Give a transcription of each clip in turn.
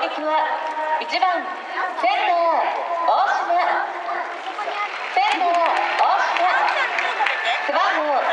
撃は1番仙道大島、仙道大島、背番号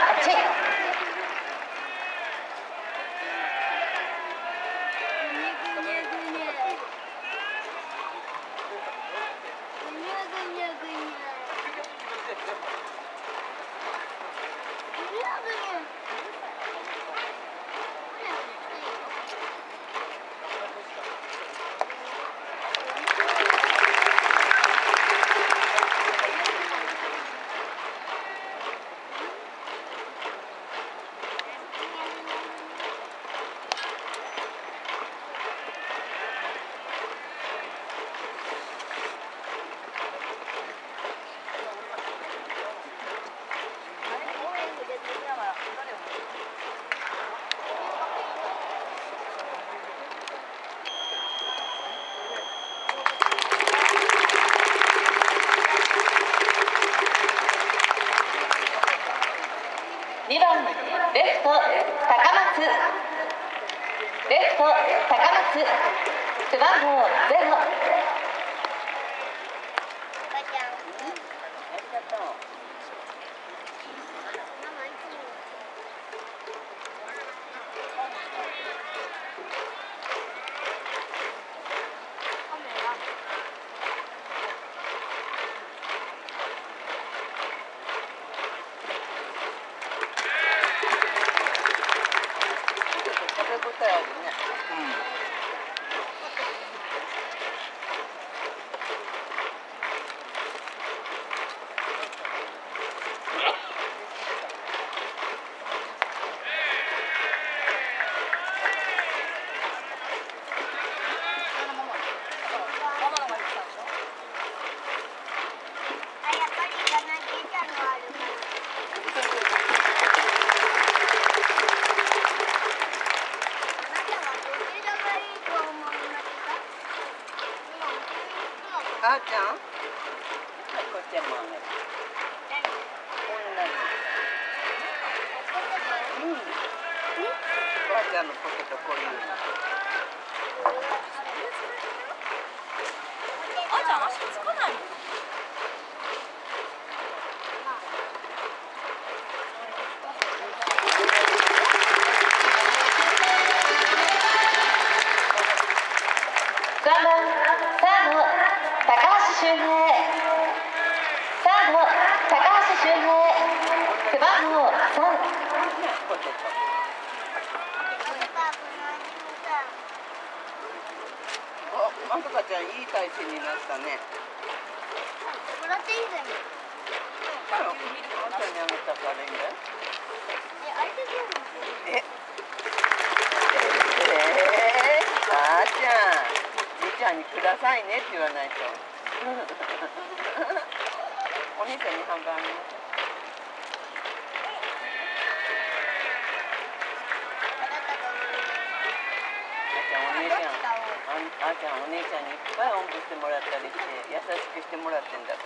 8。2番レフト高松、レフト高松、背番号0。 あーちゃん、はい、こっちもあげる。ばあちゃんのポケットこういうの。 あーちゃん足つかないの？ 3番サード高橋周平、サード高橋周平、背番号3。 まさかちゃん、いい体勢になったね。 もらっていいじゃん。 あんたにあげたからいいんだよ。あーちゃん、じいちゃんにくださいねって言わないと。お兄ちゃんに半分あげます。あーちゃん、お姉ちゃんにいっぱいおんぶしてもらったりして優しくしてもらってんだから。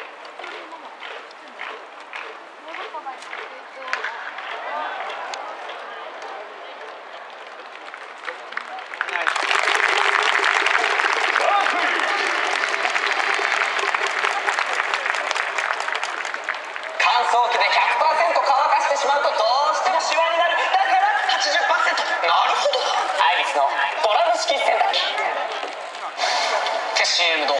乾燥機で 100% 乾かしてしまうとどうしてもシワになる。だから 80%。 なるほど。アイリスのドラム式洗濯機テッシュムド